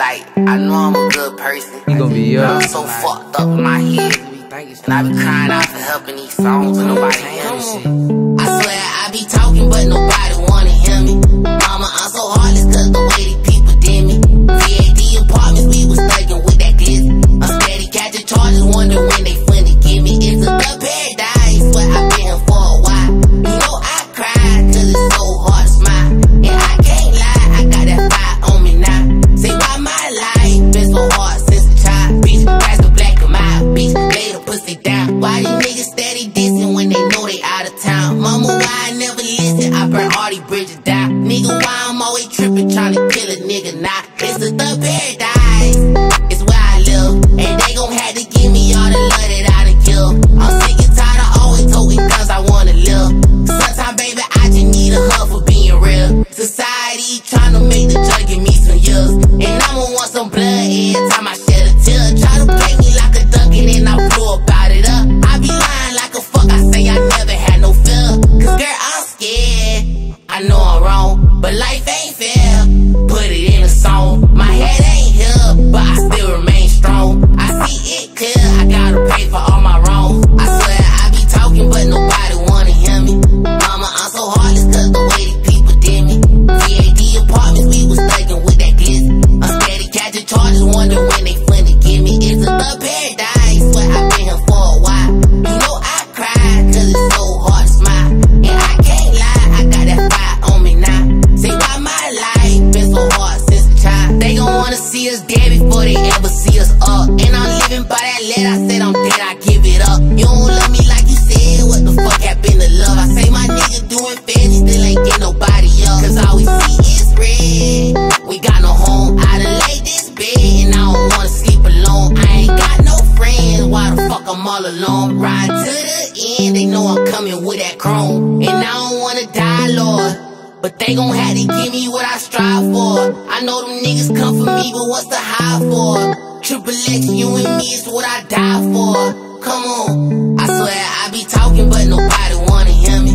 like, I know I'm a good person. You gon' be I'm so fucked up in my head, and I be crying out for help in these songs, and nobody hear me. I swear I be talking, but nobody wanna hear me. Mama, I'm so heartless, cause the way these people did me. VAD apartments, we was thugging with that glizzy. I'm steady catching charges, wonder when they finna give me. It's a good paradise, but I've been here for a while. You know I cried, cause it's so hard to smile. And I can't lie, I got that fire on me now. Say why my life been so hard since a child. Bitch, pass the black of my bitch, lay the pussy down. Why these niggas steady dissing when they know they out of town? Mama, why I never listen? I burn all these bridges down. Nigga, why I'm always tripping, trying to kill a nigga now? It's the third paradise, it's where I live, and they gon' have to give me all the love that I done killed. I'm sick and tired of always toting guns, I wanna live. Sometimes, baby, I just need a hug for being real. Society tryna make the judge give me some years, and I'ma want some blood every time I shed a tear. Try to play me like a duck and then I blew about it up. I be lying like a fuck, I say I never had no fear. Cause girl, I'm scared, I know I'm wrong, but life ain't fair. Put it in a song, my head ain't here, but I still remain strong. I see it clear, I gotta pay for all my wrongs. I swear I be talking, but nobody wanna hear me. Mama, I'm so heartless, cause the way these people did me. VAD apartments, we was thugging with that glizzy. I'm steady catching charges, wonder when they finna give me. It's a third paradise, but I've been here for a while. You know I cried, cause it's so hard to smile. And I can't lie, I got that fire on me now. Say why my life been so hard since a child. They gon' wanna see us dead before they ever see us up. And I'm living by that letter, I said I'm dead, I give it up. You don't love me like you said, what the fuck happened to love? I say my nigga doing fast, he still ain't get nobody up. Cause all we see is red, we got no home. I done laid this bed, and I don't wanna sleep alone. I ain't got no friends, why the fuck I'm all alone? Ride to the end, they know I'm coming with that chrome. And I don't wanna die, Lord, but they gon' have to give me what I strive for. I know them niggas come for me, but what's the high for? Triple X, you and me is what I die for. Come on, I swear I be talking, but nobody wanna hear me.